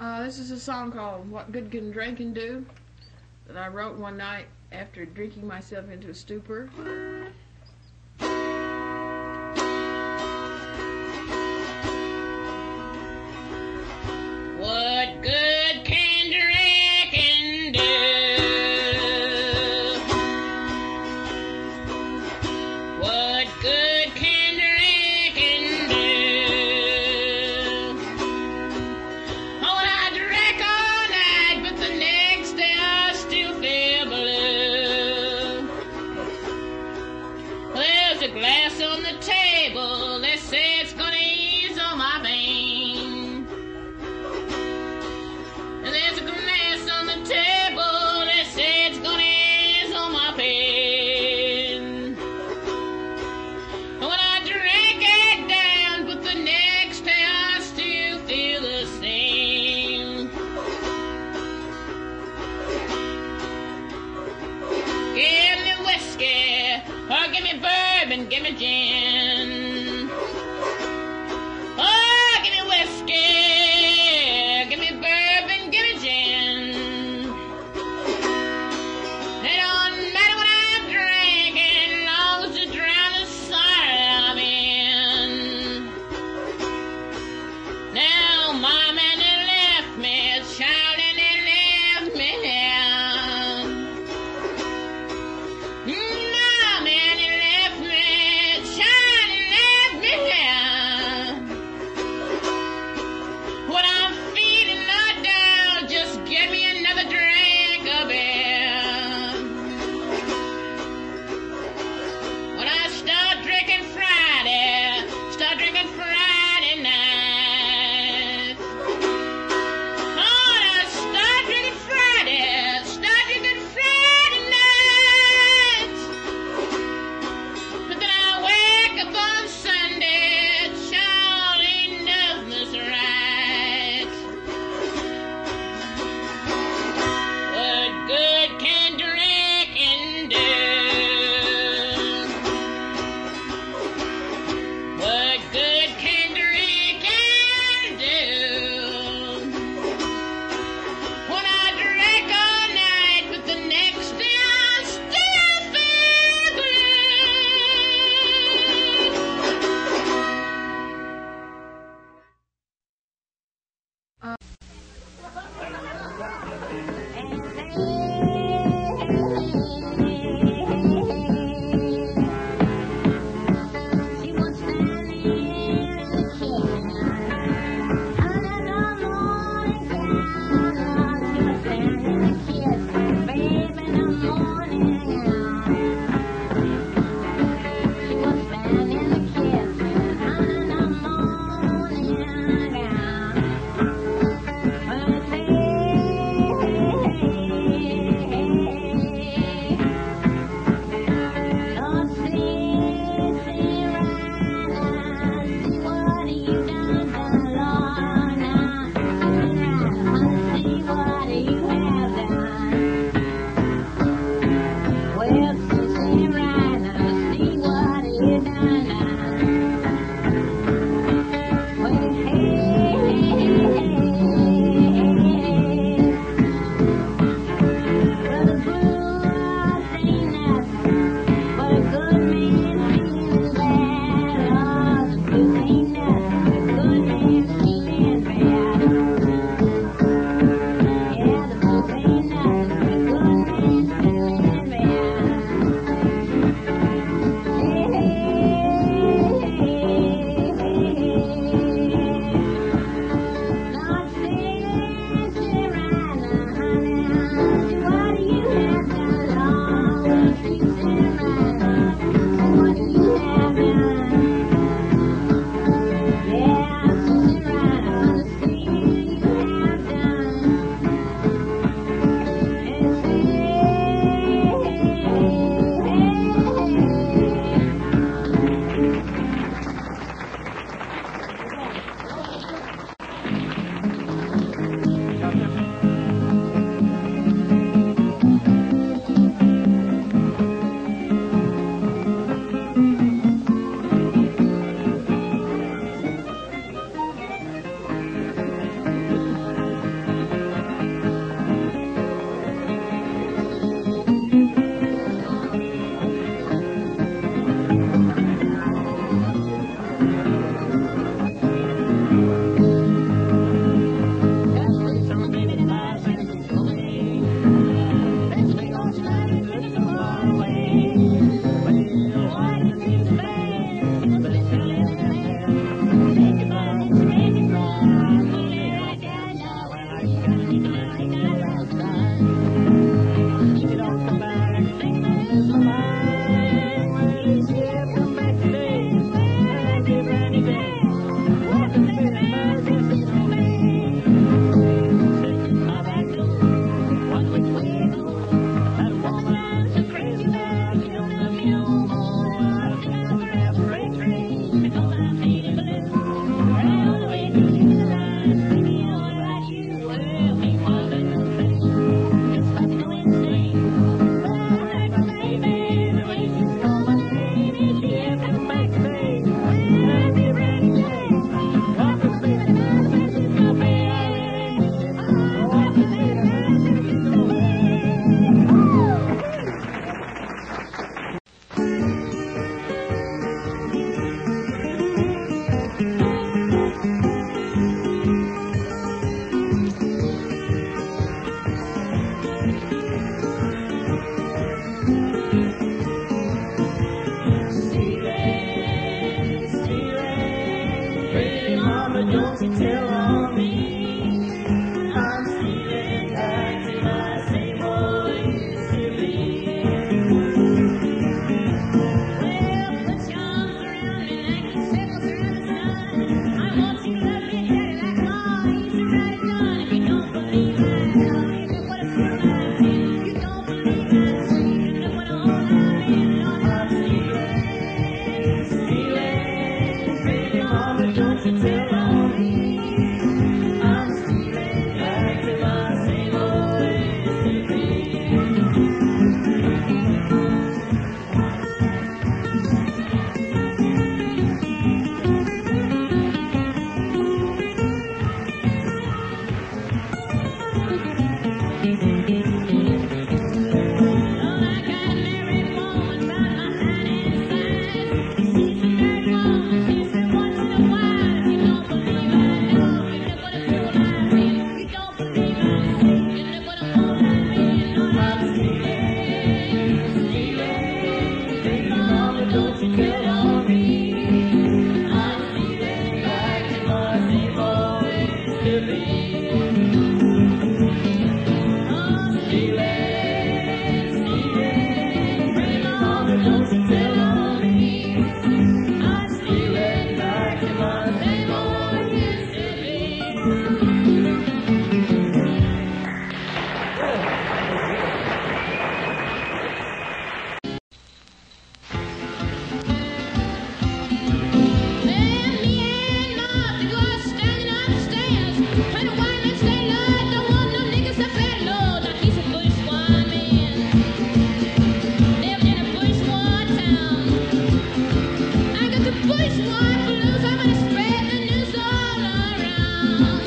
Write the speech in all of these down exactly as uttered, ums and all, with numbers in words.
Uh, this is a song called What Good Can Drinking Do that I wrote one night after drinking myself into a stupor. What good can drinking do? What good can drinking do? Oh, well, I drank all night, but the next day I still feel blue. Well, there's a glass on the table, they say it's gonna ease all my pain. And there's a glass on the table, they say it's gonna ease all my pain. And when I drank it down, but the next day I still feel the same. Give me whiskey, or give me bourbon, give me gin. Oh, give me whiskey, give me bourbon, give me gin. It don't matter what I'm drinking, as long as to drown the sorrow I'm in. Now, my man, they left me, child, and they left me down. My man, they left me, child, and left me down. When I'm feeling not down, just get me another drink of beer. When I start drinking Friday, start drinking Friday night. Oh, when I start drinking Friday, start drinking Friday night. But then I wake up on Sunday, child, ain't nothing's right. What good can drinking do? What good can drinking do? When I drank all night, but the next day I still feel Uh, She was standing in the kitchen under the morning gown. She was standing in the kitchen, baby, in the morning gown. She was standing in the kitchen under the morning gown. mama, don't you tell on me. I'm stealing back to my same old used to be. Well, put your arms around me like you circles around the sun. I want you to love me, daddy, like Ma used to ride a gun. If you don't believe I love you, look what I feel like. If you don't believe I'm sweet, look what a hole I'm in. Lord, I'm stealing, Stealing, baby mama, don't you tell on me. I'm stealing back to my same old used to be. Lord, I got a married woman about my height and size. She's a married woman, she's been once in a while. If you don't believe I love you, look what a fool I've been. If you don't believe I'm sweet, look what a hole I'm in. Lord, I'm stealing, Stealing, baby mama, don't you tell on me. I'm stealing back to my same old used to be. oh, Stealing, stealing, baby mama, don't you tell on me. I'm stealing back to my same old used to be. Well, me and Martha was standing on the stairs. Had a wine next day, Lord, don't want no niggas to fed, Lord. Now he's a bushwoman, lived in a bushwa town. I got the bushwa blues, I'm gonna spread the news all around.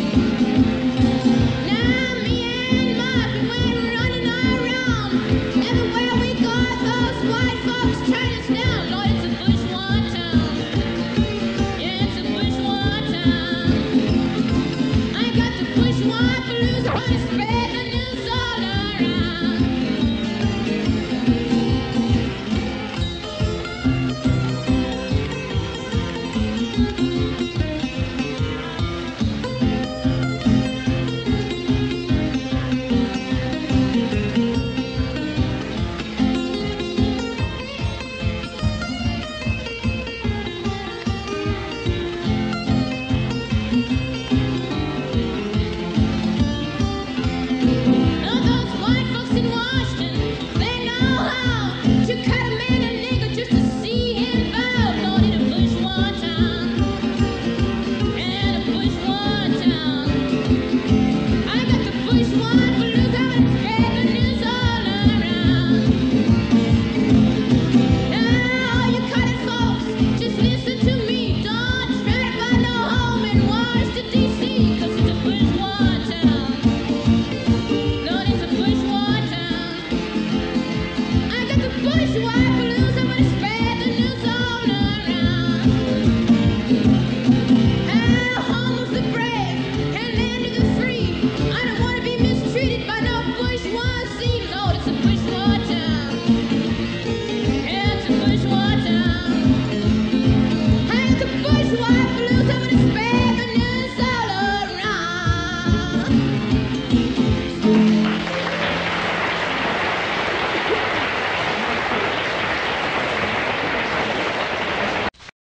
Now me and Martha went running around. Everywhere we go, those white folks turn us down. Lord, it's a bushwa town. Yeah, it's a bushwa town. I got the bushwa blues, I'm gonna spread